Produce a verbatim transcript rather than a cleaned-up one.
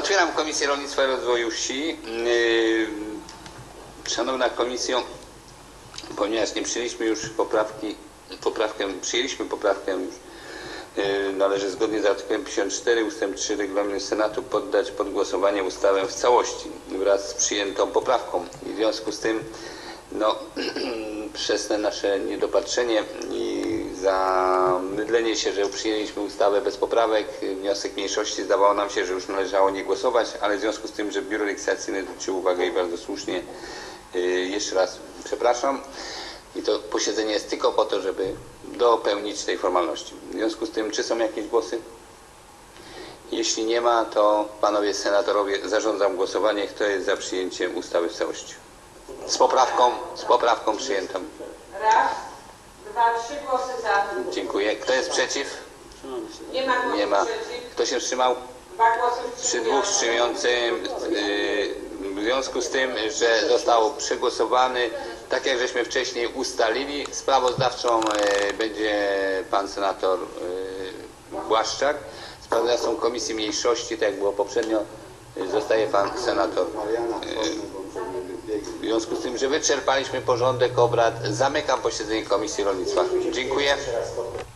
Otwieram Komisję Rolnictwa i Rozwoju Wsi. Szanowna Komisjo, ponieważ nie przyjęliśmy już poprawki, poprawkę, przyjęliśmy poprawkę już, należy zgodnie z artykułem pięćdziesiąt cztery ustęp trzy Regulaminu Senatu poddać pod głosowanie ustawę w całości wraz z przyjętą poprawką. I w związku z tym, no, przez te nasze niedopatrzenie i zamydlenie się, że przyjęliśmy ustawę bez poprawek, wniosek mniejszości, zdawało nam się, że już należało nie głosować, ale w związku z tym, że Biuro Legislacyjne zwróciło uwagę i bardzo słusznie, jeszcze raz przepraszam. I to posiedzenie jest tylko po to, żeby dopełnić tej formalności. W związku z tym, czy są jakieś głosy? Jeśli nie ma, to panowie senatorowie, zarządzam głosowanie. Kto jest za przyjęciem ustawy w całości? Z poprawką, z poprawką przyjętą. Raz, dwa, trzy głosy za. Dziękuję. Kto jest przeciw? Nie ma głosów Nie ma. przeciw. Kto się wstrzymał? Dwa głosy Przy dwóch wstrzymującym, w związku z tym, że został przegłosowany, tak jak żeśmy wcześniej ustalili, sprawozdawcą będzie pan senator Błaszczak, sprawozdawcą Komisji Mniejszości, tak jak było poprzednio, zostaje pan senator. W związku z tym, że wyczerpaliśmy porządek obrad, zamykam posiedzenie Komisji Rolnictwa. Dziękuję.